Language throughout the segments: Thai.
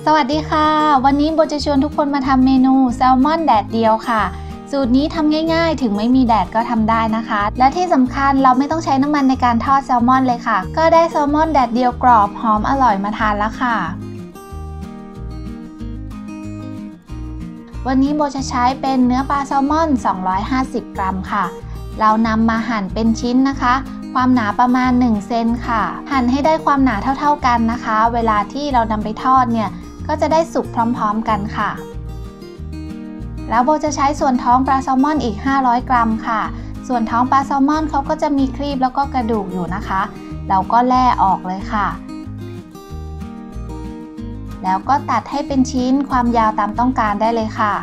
วัสดีค่ะวันนี้โบจะชวนทุกคนมาทำเมนูแซลมอนแดดเดียวค่ะสูตรนี้ทำง่ายๆถึงไม่มีแดดก็ทำได้นะคะและที่สำคัญเราไม่ต้องใช้น้ำมันในการทอดแซลมอนเลยค่ะก็ได้แซลมอนแดดเดียวกรอบหอมอร่อยมาทานแล้วค่ะวันนี้โบจะใช้เป็นเนื้อปลาแซลมอน250 กรัมค่ะเรานำมาหั่นเป็นชิ้นนะคะความหนาประมาณ1 เซนค่ะหั่นให้ได้ความหนาเท่าๆกันนะคะเวลาที่เรานำไปทอดเนี่ยก็จะได้สุกพร้อมๆกันค่ะแล้วโบจะใช้ส่วนท้องปลาแซลมอนอีก500 กรัมค่ะส่วนท้องปลาแซลมอนเขาก็จะมีครีบแล้วก็กระดูกอยู่นะคะเราก็แล่ออกเลยค่ะแล้วก็ตัดให้เป็นชิ้นความยาวตามต้องการได้เลยค่ะ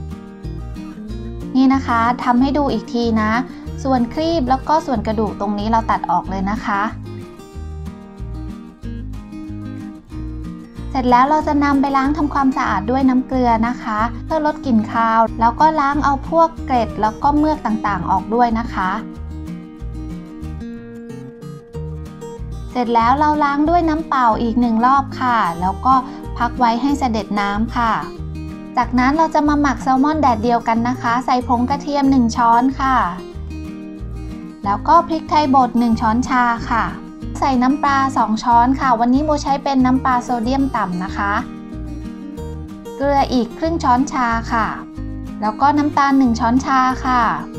นี่นะคะทำให้ดูอีกทีนะส่วนครีบแล้วก็ส่วนกระดูกตรงนี้เราตัดออกเลยนะคะเสร็จแล้วเราจะนำไปล้างทำความสะอาดด้วยน้ำเกลือนะคะเพื่อลดกลิ่นคาวแล้วก็ล้างเอาพวกเกล็ดแล้วก็เมือกต่างๆออกด้วยนะคะเสร็จแล้วเราล้างด้วยน้ำเปล่าอีก1 รอบค่ะแล้วก็พักไว้ให้เสด็จน้ำค่ะจากนั้นเราจะมาหมักแซลมอนแดดเดียวกันนะคะใส่ผงกระเทียม1 ช้อนค่ะแล้วก็พริกไทยบด1 ช้อนชาค่ะใส่น้ำปลา2 ช้อนค่ะวันนี้โบใช้เป็นน้ำปลาโซเดียมต่ำนะคะเกลืออีกครึ่งช้อนชาค่ะแล้วก็น้ำตาล1 ช้อนชาค่ะ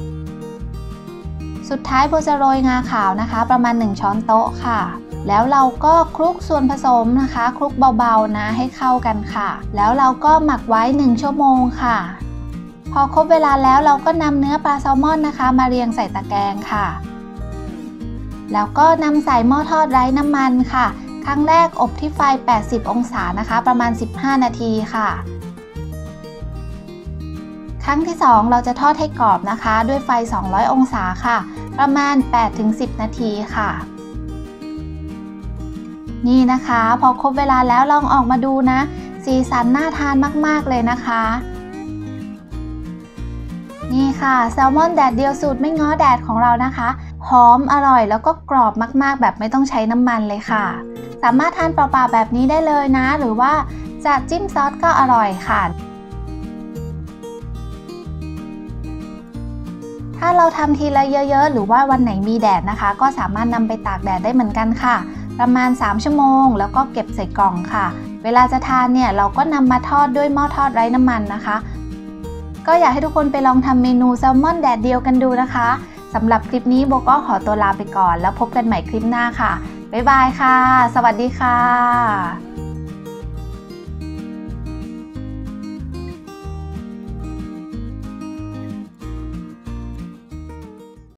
สุดท้ายโบจะโรยงาขาวนะคะประมาณ1 ช้อนโต๊ะค่ะแล้วเราก็คลุกส่วนผสมนะคะคลุกเบาๆนะให้เข้ากันค่ะแล้วเราก็หมักไว้1 ชั่วโมงค่ะพอครบเวลาแล้วเราก็นำเนื้อปลาแซลมอนนะคะมาเรียงใส่ตะแกรงค่ะแล้วก็นำใส่หม้อทอดไร้น้ำมันค่ะครั้งแรกอบที่ไฟ80 องศานะคะประมาณ15 นาทีค่ะครั้งที่2เราจะทอดให้กรอบนะคะด้วยไฟ200 องศาค่ะประมาณ 8-10 นาทีค่ะนี่นะคะพอครบเวลาแล้วลองออกมาดูนะสีสันน่าทานมากๆเลยนะคะนี่ค่ะแซลมอนแดดเดียวสูตรไม่ง้อแดดของเรานะคะหอมอร่อยแล้วก็กรอบมากๆแบบไม่ต้องใช้น้ำมันเลยค่ะสามารถทานเปล่าๆแบบนี้ได้เลยนะหรือว่าจะจิ้มซอสก็อร่อยค่ะถ้าเราทำทีละเยอะๆหรือว่าวันไหนมีแดดนะคะก็สามารถนำไปตากแดดได้เหมือนกันค่ะประมาณ3 ชั่วโมงแล้วก็เก็บใส่กล่องค่ะเวลาจะทานเนี่ยเราก็นำมาทอดด้วยหม้อทอดไร้น้ำมันนะคะก็อยากให้ทุกคนไปลองทำเมนูแซลมอนแดดเดียวกันดูนะคะสำหรับคลิปนี้โบก็ขอตัวลาไปก่อนแล้วพบกันใหม่คลิปหน้าค่ะบ๊ายบายค่ะสวัสดีค่ะ